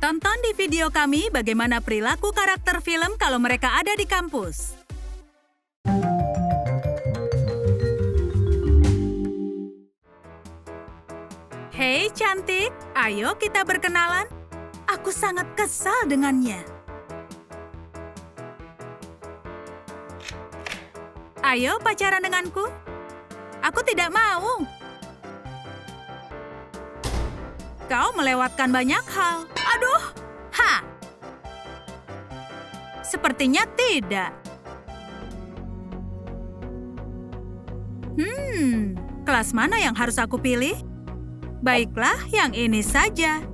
Tonton di video kami bagaimana perilaku karakter film kalau mereka ada di kampus. Hei cantik, ayo kita berkenalan. Aku sangat kesal dengannya. Ayo pacaran denganku. Aku tidak mau. Kau melewatkan banyak hal. Aduh, ha! Sepertinya tidak. Kelas mana yang harus aku pilih? Baiklah, yang ini saja.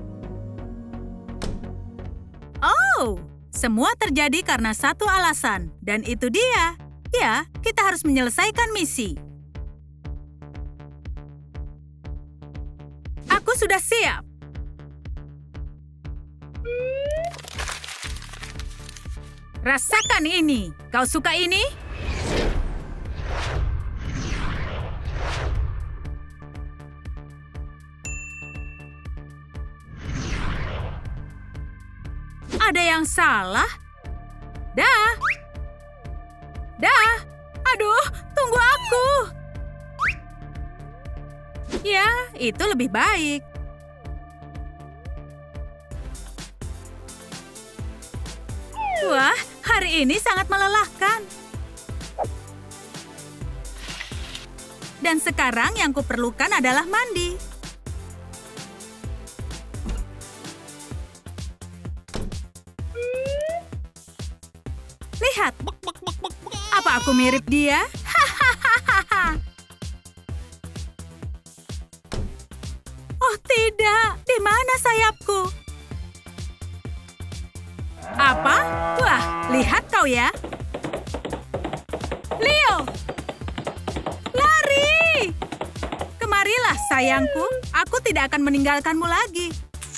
Oh, semua terjadi karena satu alasan, dan itu dia. Ya, kita harus menyelesaikan misi. Aku sudah siap. Rasakan ini. Kau suka ini? Ada yang salah? Dah. Aduh, tunggu aku. Ya, itu lebih baik. Wah, hari ini sangat melelahkan. Dan sekarang yang kuperlukan adalah mandi. Lihat, apa aku mirip dia? Oh tidak, di mana sayapku? Apa? Wah, lihat kau ya. Leo! Lari! Kemarilah sayangku, aku tidak akan meninggalkanmu lagi.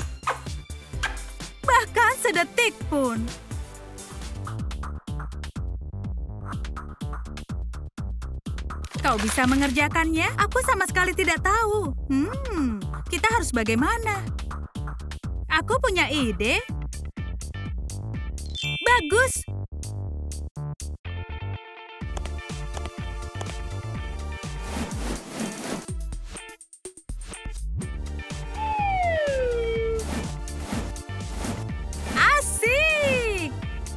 Bahkan sedetik pun. Kau bisa mengerjakannya? Aku sama sekali tidak tahu. Kita harus bagaimana? Aku punya ide. Bagus. Asik.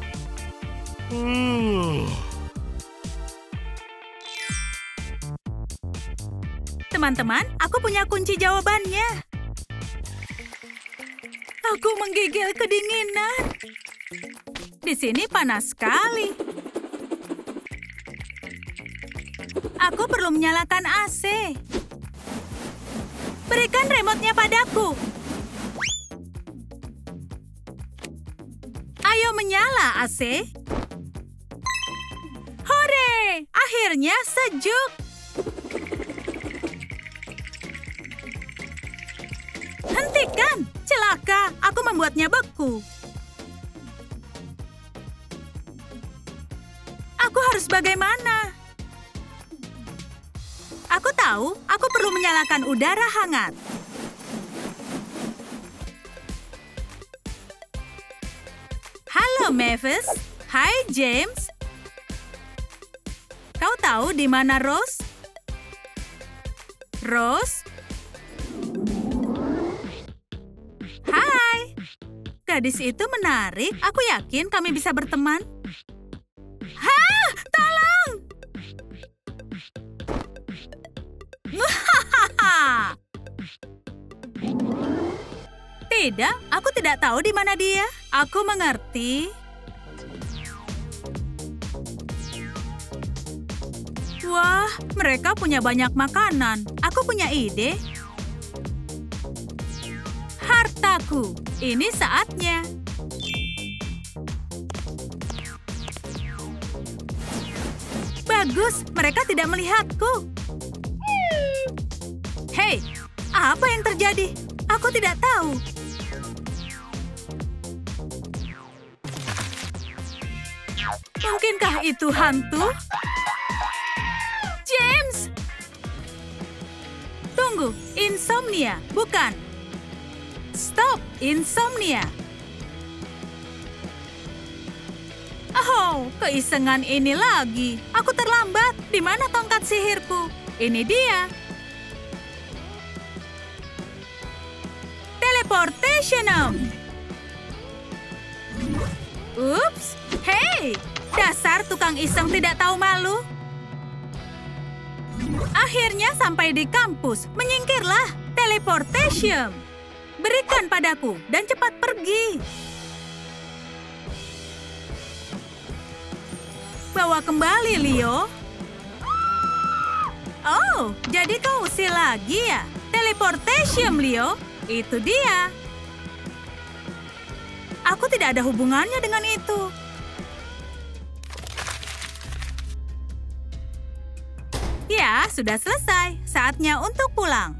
Teman-teman, aku punya kunci jawabannya. Aku menggigil kedinginan. Di sini panas sekali. Aku perlu menyalakan AC. Berikan remote-nya padaku. Ayo menyala AC. Hore! Akhirnya sejuk. Hentikan! Celaka, aku membuatnya beku. Aku harus bagaimana? Aku tahu, aku perlu menyalakan udara hangat. Halo, Mavis. Hai, James. Kau tahu di mana Rose? Rose? Hai. Gadis itu menarik. Aku yakin kami bisa berteman. Hah! Tolong! Tidak, aku tidak tahu di mana dia. Aku mengerti. Wah, mereka punya banyak makanan. Aku punya ide. Hartaku, ini saatnya. Bagus, mereka tidak melihatku. Hei, apa yang terjadi? Aku tidak tahu. Mungkinkah itu hantu? James! Tunggu, insomnia, bukan. Stop, insomnia. Oh, keisengan ini lagi. Aku terlambat. Di mana tongkat sihirku? Ini dia. Teleportation. Ups. Hei, dasar tukang iseng tidak tahu malu. Akhirnya sampai di kampus. Menyingkirlah. Teleportation. Berikan padaku dan cepat pergi. Bawa kembali, Leo. Oh, jadi kau usil lagi ya? Teleportation, Leo. Itu dia. Aku tidak ada hubungannya dengan itu. Ya, sudah selesai. Saatnya untuk pulang.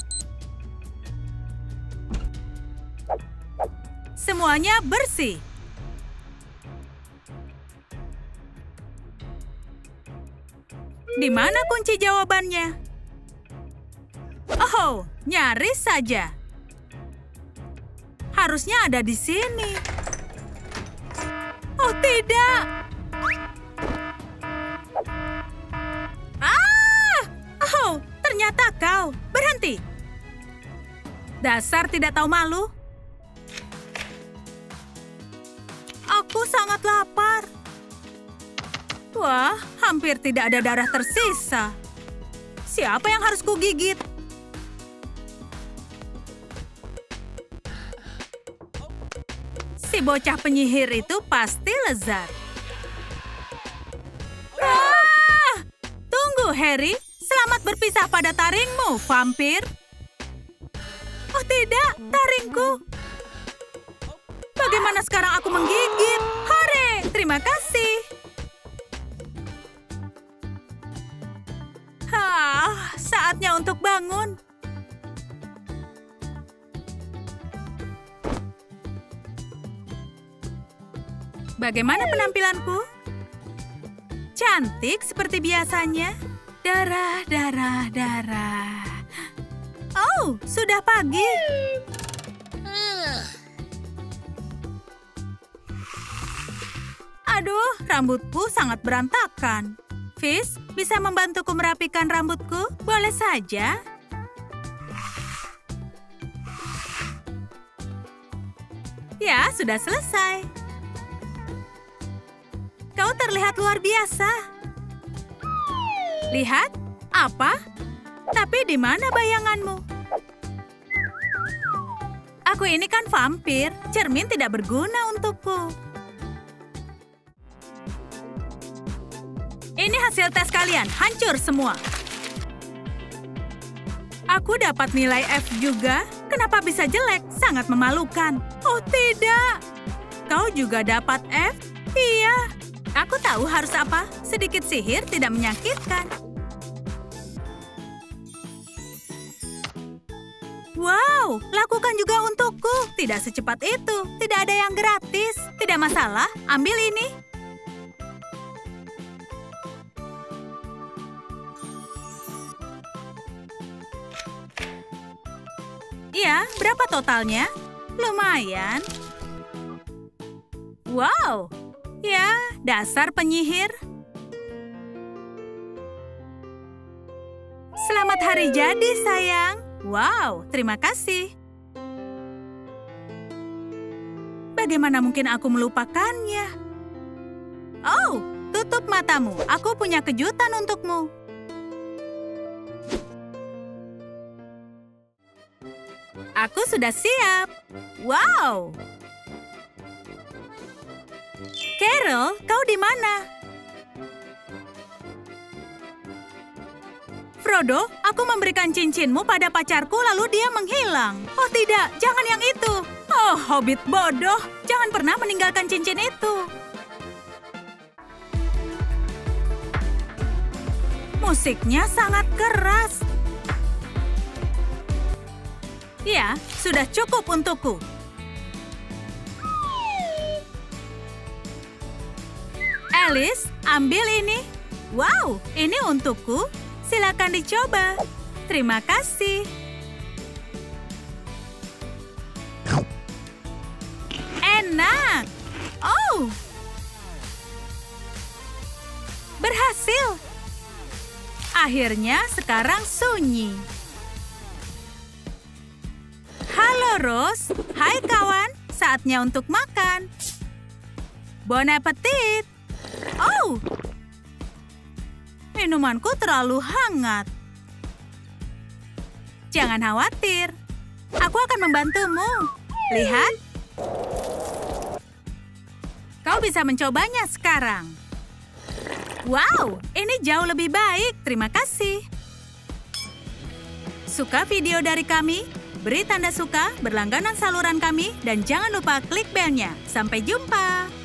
Semuanya bersih. Di mana kunci jawabannya? Oh, nyaris saja. Harusnya ada di sini. Oh, tidak. Oh, ternyata kau. Berhenti. Dasar tidak tahu malu. Aku sangat lapar. Wah, hampir tidak ada darah tersisa. Siapa yang harus kugigit? Si bocah penyihir itu pasti lezat. Tunggu, Harry. Selamat berpisah pada taringmu, vampir. Oh tidak, taringku. Bagaimana sekarang aku menggigit? Hore, terima kasih. Saatnya untuk bangun. Bagaimana penampilanku? Cantik seperti biasanya. Darah, darah, darah. Oh, sudah pagi. Aduh, rambutku sangat berantakan. Fish, bisa membantuku merapikan rambutku? Boleh saja. Ya, sudah selesai. Kau terlihat luar biasa. Lihat, apa? Tapi di mana bayanganmu? Aku ini kan vampir, cermin tidak berguna untukku. Ini hasil tes kalian, hancur semua. Aku dapat nilai F juga. Kenapa bisa jelek? Sangat memalukan. Oh tidak. Kau juga dapat F? Iya. Aku tahu harus apa. Sedikit sihir tidak menyakitkan. Wow, lakukan juga untukku. Tidak secepat itu. Tidak ada yang gratis. Tidak masalah, ambil ini. Ya, berapa totalnya? Lumayan. Wow. Ya, dasar penyihir. Selamat hari jadi, sayang. Wow, terima kasih. Bagaimana mungkin aku melupakannya? Oh, tutup matamu. Aku punya kejutan untukmu. Aku sudah siap. Wow. Carol, kau di mana? Frodo, aku memberikan cincinmu pada pacarku lalu dia menghilang. Oh tidak, jangan yang itu. Oh, hobbit bodoh. Jangan pernah meninggalkan cincin itu. Musiknya sangat keras. Ya, sudah cukup untukku. Alice, ambil ini. Wow, ini untukku. Silakan dicoba. Terima kasih. Enak. Oh. berhasil. Akhirnya sekarang sunyi. Halo Rose, hai kawan, saatnya untuk makan. Bon appetit. Oh, minumanku terlalu hangat. Jangan khawatir, aku akan membantumu. Lihat. Kau bisa mencobanya sekarang. Wow, ini jauh lebih baik. Terima kasih. Suka video dari kami? Beri tanda suka, berlangganan saluran kami, dan jangan lupa klik belnya. Sampai jumpa.